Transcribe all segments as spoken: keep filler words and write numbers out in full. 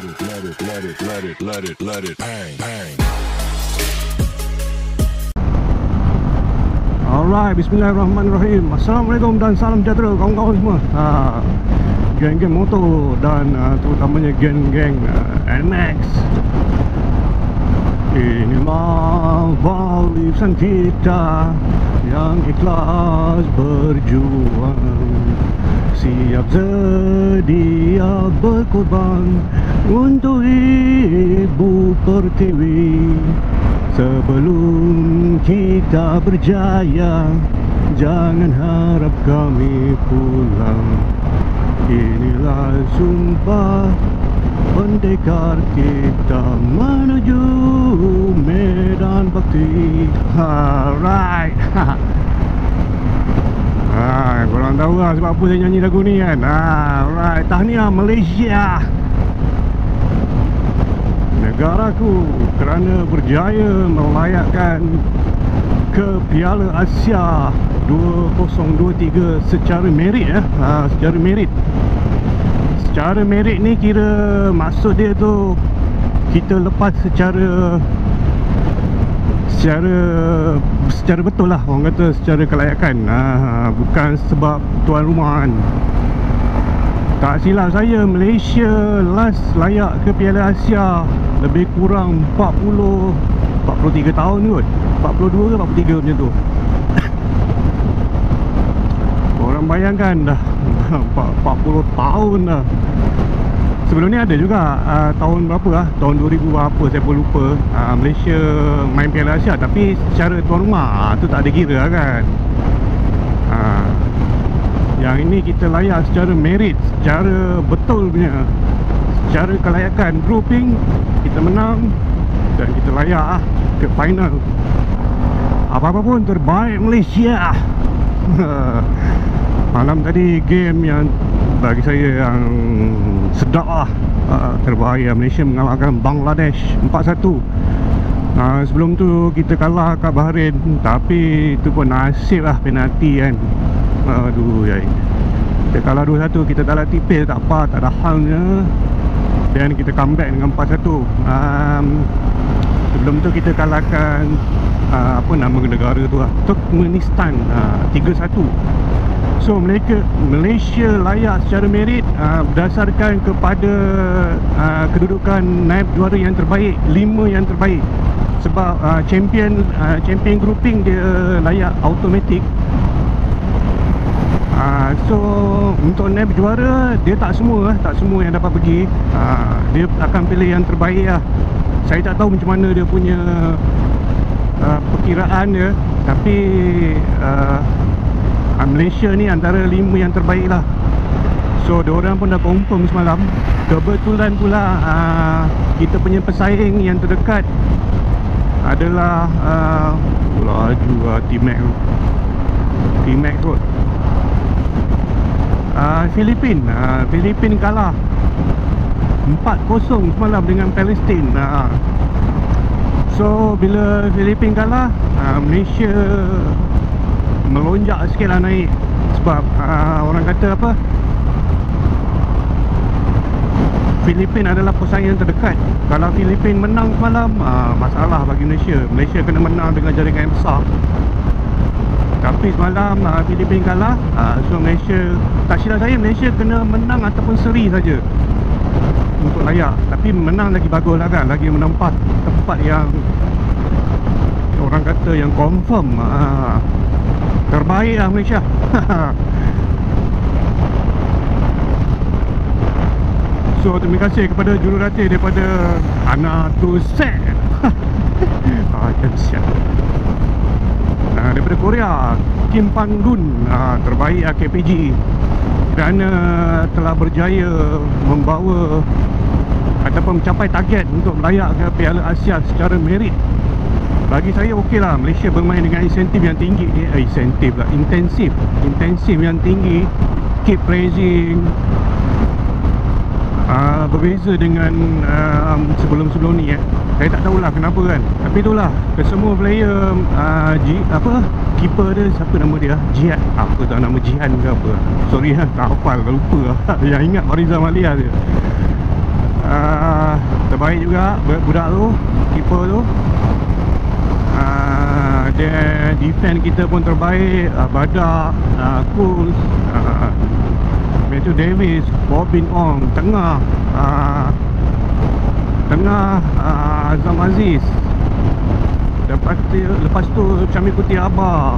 it, let it, let it, let it, let it, let it, bang, bang. Alright, bismillahirrahmanirrahim. Assalamualaikum dan salam sejahtera kawan-kawan semua. Ha, geng-geng motor dan uh, terutamanya geng-geng uh, N M A X. Inilah barisan kita yang ikhlas berjuang, siap sedia berkorban untuk Ibu Pertiwi. Sebelum kita berjaya, jangan harap kami pulang. Inilah sumpah pendekar kita menuju medan bakti. Alright. Ah, korang tahu lah sebab apa saya nyanyi lagu ni kan. Alright, tahniah Malaysia, negaraku, kerana berjaya melayakkan ke Piala Asia dua ribu dua puluh tiga secara merit ya. Ha, secara merit. Secara merit ni kira maksud dia tu kita lepas secara secara secara betul lah, orang kata secara kelayakan. Ha, bukan sebab tuan rumah kan. Tak silap saya, Malaysia last layak ke Piala Asia lebih kurang empat puluh empat puluh tiga tahun kot. empat puluh dua ke empat puluh tiga macam tu. Orang bayangkan dah empat puluh tahun dah. Sebelum ni ada juga uh, tahun berapa lah, tahun dua ribu berapa saya pun lupa, uh, Malaysia main Piala Asia, tapi secara tuan rumah tu tak ada kira lah kan. uh, Yang ini kita layak secara merit, secara betul punya, secara kelayakan grouping kita menang dan kita layak lah ke final. Apa-apa pun terbaik Malaysia. Malam tadi game yang bagi saya yang sedap lah. uh, Terbaik, Malaysia mengalahkan Bangladesh empat satu. uh, Sebelum tu kita kalah kat Bahrain, tapi itu pun nasib lah, penalti kan. Aduh yai. Kita kalah dua satu, kita dalam tipis tak apa, tak ada halnya. Dan kita comeback dengan empat satu. um, Sebelum tu kita kalahkan uh, apa nama negara tu lah, Turkmenistan, uh, tiga satu. So Malaysia, Malaysia layak secara merit uh, berdasarkan kepada uh, kedudukan naib juara yang terbaik, lima yang terbaik. Sebab uh, champion uh, champion grouping dia layak automatik. Uh, so untuk naib juara dia tak semua tak semua yang dapat pergi. uh, Dia akan pilih yang terbaik lah. Saya tak tahu macam mana dia punya uh, perkiraan dia, tapi uh, Malaysia ni antara lima yang terbaik lah. So diorang pun dah confirm semalam. Kebetulan pula uh, kita punya pesaing yang terdekat adalah uh, laju lah T-Max T-Max kot, uh, Filipin. uh, Filipin kalah empat kosong semalam dengan Palestin. uh, So bila Filipin kalah, uh, Malaysia melonjak sikit lah naik. Sebab uh, orang kata apa, Filipin adalah pesaing yang terdekat. Kalau Filipin menang semalam, uh, masalah bagi Malaysia. Malaysia kena menang dengan jaringan yang besar. Tapi semalam uh, Filipin kalah, uh, so Malaysia, tak silap saya, Malaysia kena menang ataupun seri saja untuk layak. Tapi menang lagi bagus lah kan, lagi menempah tempat yang orang kata yang confirm. uh, Terbaik lah Malaysia. So terima kasih kepada jurulatih daripada Anatuse. Ah, jam siap. Nah, daripada Korea, Kim Pan-gun, ah, terbaik lah K P G, kerana telah berjaya membawa ataupun mencapai target untuk layak ke Piala Asia secara merit. Bagi saya okey lah, Malaysia bermain dengan insentif yang tinggi. Eh, insentif lah, intensif Intensif yang tinggi, keep praising. uh, Berbeza dengan uh, sebelum-sebelum ni eh. Saya tak tahulah kenapa kan. Tapi itulah, kesemua player, uh, G, apa keeper dia, siapa nama dia? Jihad. Apa tak nama Jihan ke apa? Sorry lah, tak hafal, lupa lah. Yang ingat Farizal Malia dia. uh, baik juga budak tu, keeper tu. uh, Dia defend kita pun terbaik. uh, Badak, uh, Cool, uh, Matthew Davis, Bobin Ong. Tengah uh, Tengah uh, Azam Aziz. Lepas tu, lepas tu Syamil Kutiaba,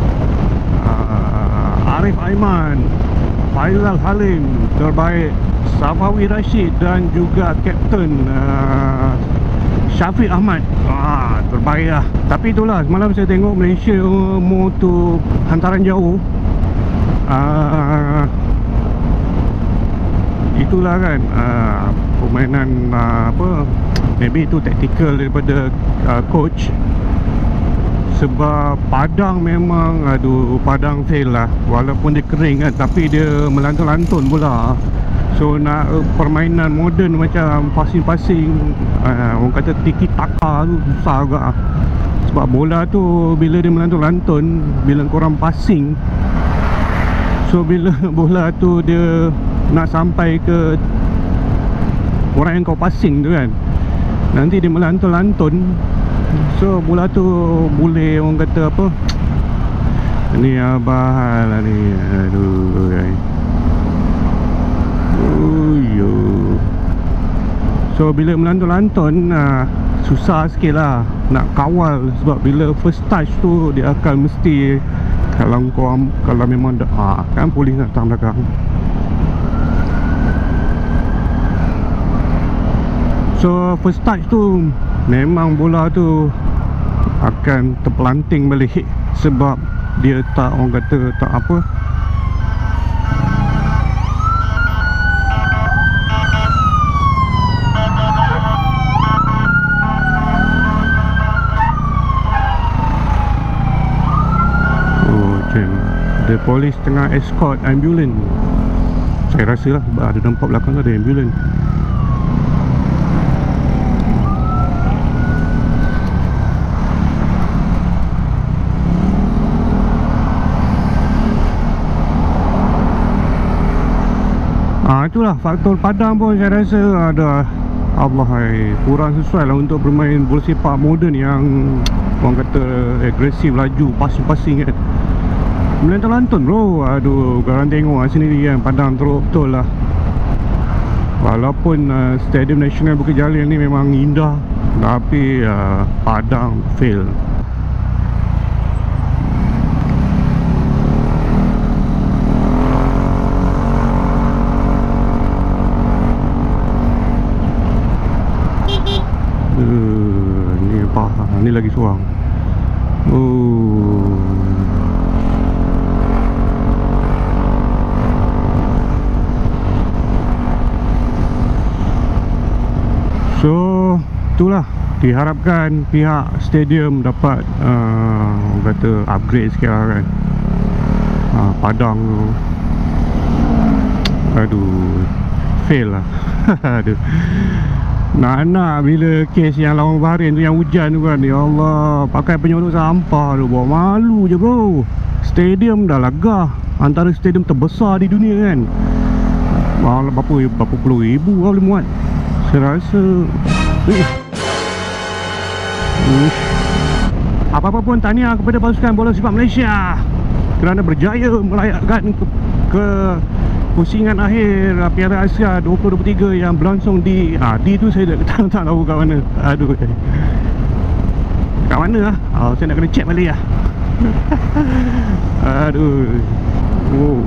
uh, Arif Aiman, Faizal Halim terbaik, Safawi Rashid dan juga Kapten uh, Syafiq Ahmad. ah, Terbaik lah. Tapi itulah, semalam saya tengok Malaysia mau tu hantaran jauh. uh, Itulah kan, uh, permainan uh, apa, maybe itu tactical daripada uh, coach. Sebab Padang memang, aduh, Padang fail lah. Walaupun dia kering kan, tapi dia melantun-lantun pula. So nak uh, permainan moden macam passing-passing, uh, orang kata tiki-taka tu susah agak. Sebab bola tu bila dia melantun-lantun, bila korang passing, so bila bola tu dia nak sampai ke orang yang kau passing tu kan, nanti dia melantun-lantun. So bola tu boleh, orang kata apa, ni abah lah ni. Aduh, Uyo. So bila melantun-lantun, uh, susah sikit lah nak kawal. Sebab bila first touch tu dia akan mesti, kalau kau, kalau memang dah, ah, kan polis nak datang belakang. So first touch tu memang bola tu akan terpelanting balik. Sebab dia tak, orang kata tak apa, oh macam the polis tengah escort ambulans. Saya rasa lah, sebab ada nampak belakang tu ada ambulans. Ah, itulah faktor Padang pun saya rasa ada, Allah hai, kurang sesuai lah untuk bermain bola sepak moden yang orang kata agresif, laju, passing-passing kan. Melantun-lantun bro. Aduh, korang tengok lah sendiri kan, Padang teruk betul lah. Walaupun uh, Stadium Nasional Bukit Jalil ni memang indah, tapi uh, Padang fail. Uh, ni apa? Ni lagi seorang. Oh. So itulah, diharapkan pihak stadium dapat uh, orang kata upgrade sikit lah kan. uh, Padang tu, aduh, fail lah. Aduh, nak-nak bila kes yang lawan Bahrain tu, yang hujan tu kan, ya Allah, pakai penyodok sampah tu, bawa malu je bro. Stadium dah legah, antara stadium terbesar di dunia kan. Malah berapa, berapa puluh ribu kau boleh muat. Saya rasa eh. Uish. Apa-apa pun tahniah kepada pasukan bola sepak Malaysia kerana berjaya melayakkan ke, ke pusingan akhir Piala Asia dua ribu dua puluh tiga yang berlangsung di ah, di tu saya tak, tak tahu kat mana. Aduh, kat mana lah? Oh, saya nak kena check balik lah. Aduh. Oh.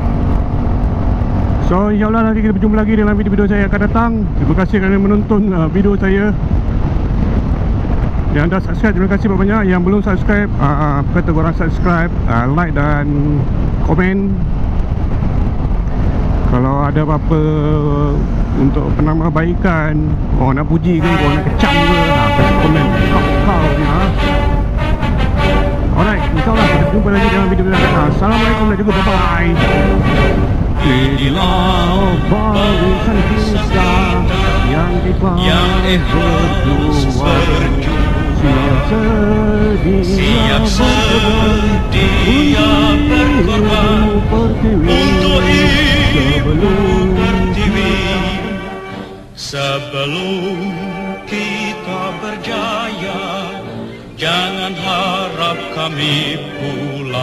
So insyaAllah nanti kita berjumpa lagi dalam video-video saya akan datang. Terima kasih kerana menonton uh, video saya. Yang dah subscribe, terima kasih banyak. Yang belum subscribe, uh, kata korang subscribe, uh, like dan komen. Kalau ada apa-apa untuk penambahbaikan, korang nak puji ke, korang nak kecam ke, uh, kasih komen. Kau-kau ni ha. Alright, insyaAllah kita berjumpa lagi dalam video yang akan datang. Assalamualaikum dan juga bye-bye. Inilah barisan kita yang ikhlas berdua, siap sedia berkorban untuk ibu pertiwi. Sebelum kita berjaya, jangan harap kami pulang.